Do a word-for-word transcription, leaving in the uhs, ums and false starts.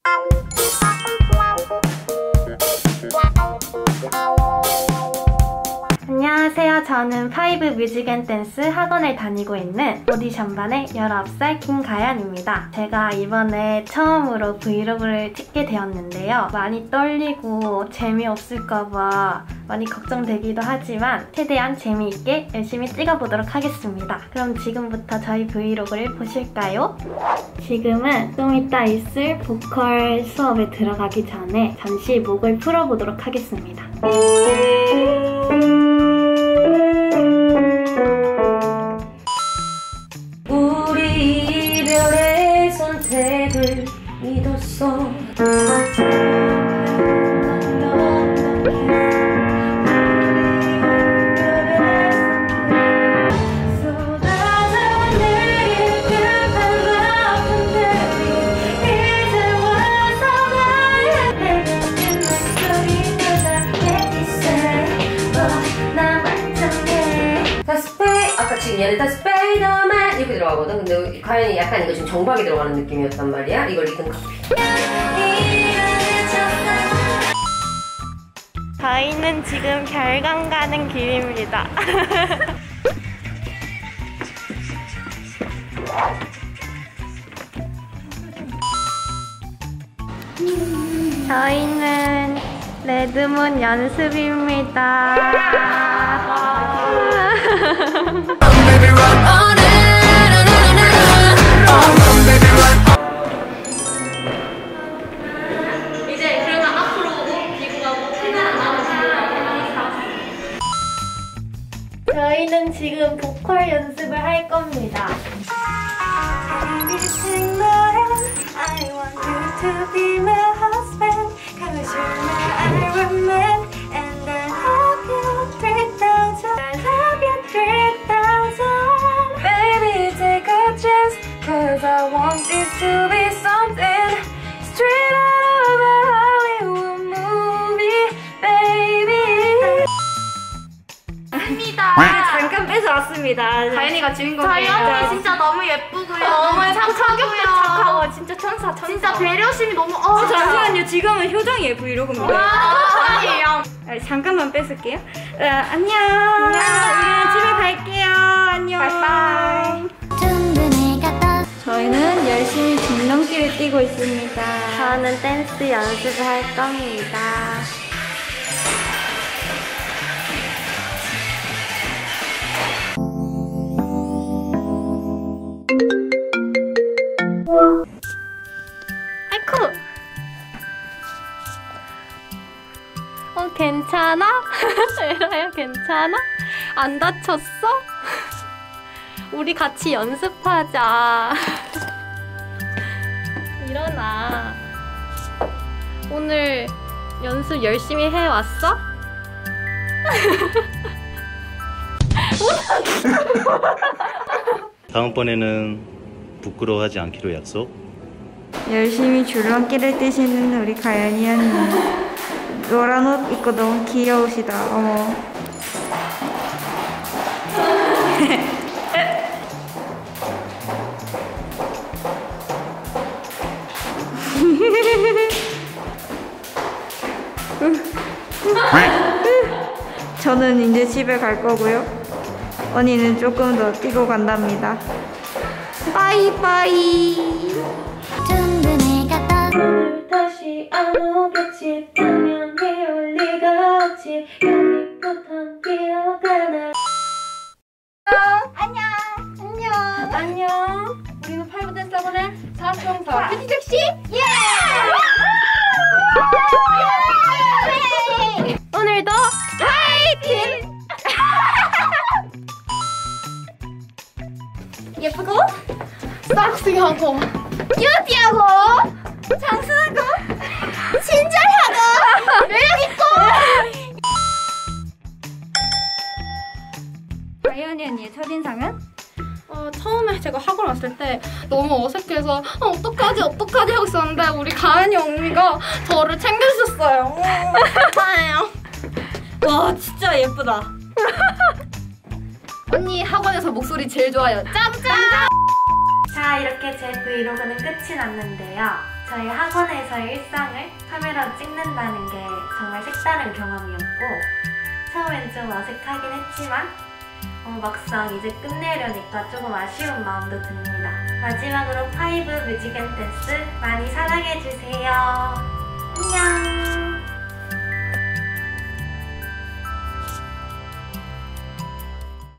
안녕하세요. 저는 파이브 뮤직 앤 댄스 학원을 다니고 있는 오디션반의 열아홉 살 김가연입니다. 제가 이번에 처음으로 브이로그를 찍게 되었는데요. 많이 떨리고 재미없을까봐 많이 걱정되기도 하지만 최대한 재미있게 열심히 찍어보도록 하겠습니다. 그럼 지금부터 저희 브이로그를 보실까요? 지금은 좀 이따 있을 보컬 수업에 들어가기 전에 잠시 목을 풀어보도록 하겠습니다. 우리 이별의 선택을 믿었어. 지금 얘는 다 스파이더맨 이렇게 들어가거든. 근데 가연이 약간 이거 지금 정박이 들어가는 느낌이었단 말이야. 이걸 리듬 카피. 저희는 지금 별강 가는 길입니다. 저희는 레드문 연습입니다. 이제 그러면 앞으로 오고 뒤로 가고 최대한 나머지는 저희는 지금 보컬 연습을 할 겁니다. Cause I want this to be something straight out of a Hollywood movie, baby. 입니다. 잠깐 뺏어왔습니다. 가연이가 주인공이에요. 가연이 진짜 너무 예쁘고요. 너무 착하고요. 착하고 진짜 천사 천사. 진짜 배려심이 너무 어. 어, 잠시만요. 지금은 효정이의 브이로그입니다. 아니에요. 아, 잠깐만 뺏을게요. 아, 안녕. 안녕. 우리는 집에 갈게요. 안녕. 바이바이. 저희는 열심히 줄넘기를 뛰고 있습니다. 저는 댄스 연습을 할 겁니다. 아이쿠! 어, 괜찮아? 에라야, 괜찮아? 안 다쳤어? 우리 같이 연습하자. 일어나. 오늘 연습 열심히 해왔어? 다음번에는 부끄러워하지 않기로 약속. 열심히 줄넘기를 뛰시는 우리 가연이 언니. 노란 옷 입고 너무 귀여우시다. 어머. 저는 이제 집에 갈 거고요. 언니는 조금 더 뛰고 간답니다. 바이바이. 오늘 다시 안 오겠지. 당연히 올 리가 없지. 여기부턴 기억하나. 안녕. 안녕. 안녕. 우리는 파이브 댄스 학원의 사성사 혜지색 씨. 예! 오늘도 화이팅! 예쁘고 섹시하고 큐티하고 장순하고 친절하고 매력있고. 가연이 언니의 첫인상은? 어, 처음에 제가 학원 왔을 때 너무 어색해서 어, 어떡하지 어떡하지 하고 있었는데 우리 가연이 언니가 저를 챙겨주셨어요. 감사해요. 와 진짜 예쁘다. 언니 학원에서 목소리 제일 좋아요. 짱짱! 자, 이렇게 제 브이로그는 끝이 났는데요. 저희 학원에서의 일상을 카메라로 찍는다는 게 정말 색다른 경험이었고 처음엔 좀 어색하긴 했지만 어, 막상 이제 끝내려니까 조금 아쉬운 마음도 듭니다. 마지막으로 파이브 뮤직 앤 댄스 많이 사랑해주세요. 안녕!